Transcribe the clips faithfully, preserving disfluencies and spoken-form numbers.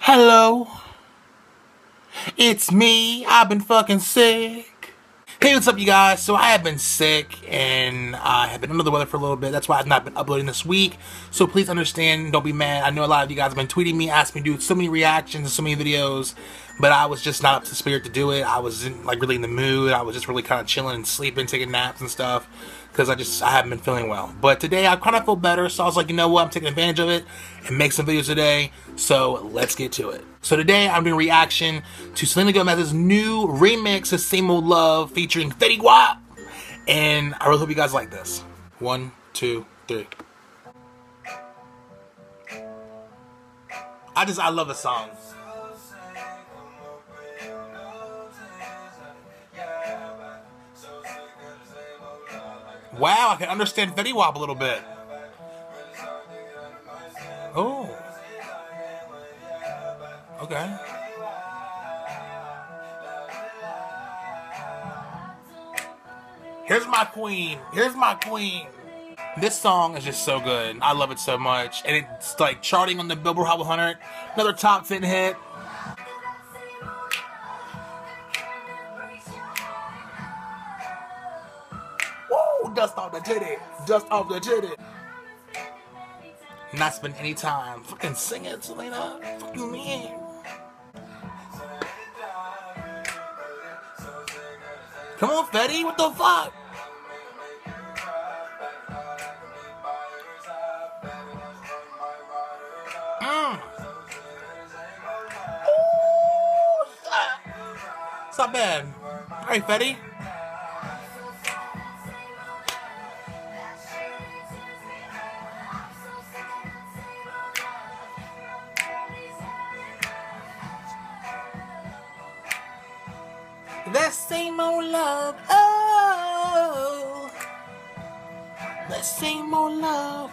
Hello, it's me. I've been fucking sick. Hey, what's up, you guys? So I have been sick and I have been under the weather for a little bit. That's why I've not been uploading this week. So please understand, don't be mad. I know a lot of you guys have been tweeting me, asking me to do so many reactions and so many videos, but I was just not up to spirit to do it. I wasn't like really in the mood. I was just really kind of chilling and sleeping, taking naps and stuff, because I just I haven't been feeling well. But today I kind of feel better, so I was like, you know what? I'm taking advantage of it and make some videos today. So let's get to it. So today I'm doing a reaction to Selena Gomez's new remix of Same Old Love featuring Fetty Wap. And I really hope you guys like this. One, two, three. I just, I love the song. Wow, I can understand Fetty Wap a little bit. Oh. Okay. Here's my queen. Here's my queen. This song is just so good. I love it so much. And it's like charting on the Billboard Hot one hundred. Another top ten hit. Woo! Dust off the titty. Dust off the titty. Not spend any time. Fucking sing it, Selena. Fucking me. Come on, Fetty. What the fuck? Mm. Ooh, it's not bad. Alright, Fetty. That same old love, oh, that same old love.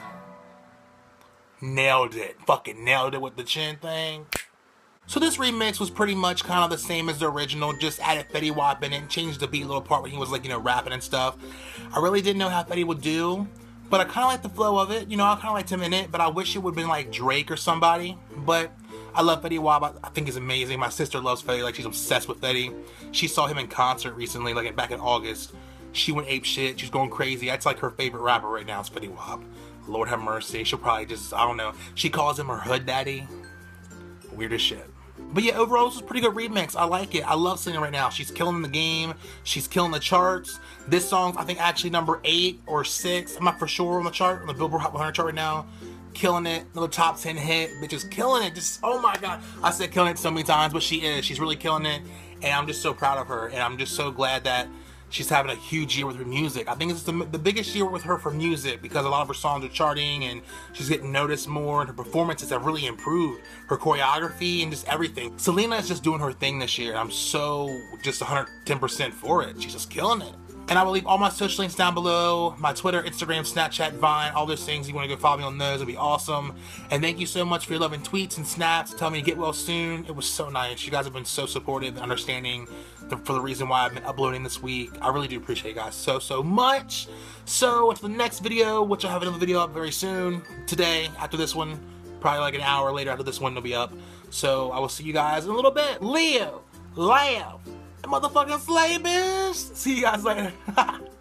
Nailed it. Fucking nailed it with the chin thing. So this remix was pretty much kind of the same as the original, just added Fetty Wap in it and changed the beat a little part when he was like, you know, rapping and stuff. I really didn't know how Fetty would do, but I kind of like the flow of it. You know, I kind of liked him in it, but I wish it would have been like Drake or somebody. But I love Fetty Wap. I, I think he's amazing. My sister loves Fetty. Like, she's obsessed with Fetty. She saw him in concert recently, like back in August. She went ape shit. She's going crazy. That's like her favorite rapper right now is Fetty Wap. Lord have mercy. She'll probably just, I don't know. She calls him her hood daddy. Weird as shit. But yeah, overall, this was a pretty good remix. I like it. I love Selena right now. She's killing the game. She's killing the charts. This song's, I think, actually number eight or six. I'm not for sure on the chart, on the Billboard Hot one hundred chart right now. Killing it. Another top ten hit. Bitch is killing it. Just, oh my god. I said killing it so many times, but she is. She's really killing it. And I'm just so proud of her. And I'm just so glad that she's having a huge year with her music. I think it's the, the biggest year with her for music because a lot of her songs are charting and she's getting noticed more and her performances have really improved. Her choreography and just everything. Selena is just doing her thing this year. I'm so just one hundred ten percent for it. She's just killing it. And I will leave all my social links down below. My Twitter, Instagram, Snapchat, Vine, all those things. You want to go follow me on those, it'll be awesome. And thank you so much for your love and tweets and snaps. Tell me to get well soon. It was so nice. You guys have been so supportive and understanding the, for the reason why I've been uploading this week. I really do appreciate you guys so, so much. So, until the next video, which I'll have another video up very soon. Today, after this one. Probably like an hour later after this one, it'll be up. So, I will see you guys in a little bit. Live, laugh, and motherfucking slay, bitch. See you guys later.